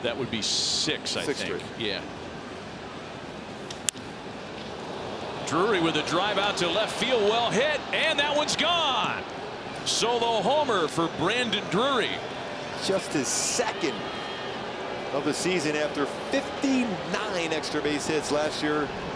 That would be 6, I think. Straight. Yeah. Drury with a drive out to left field, well hit, and that one's gone. Solo homer for Brandon Drury. Just his second of the season after 59 extra base hits last year.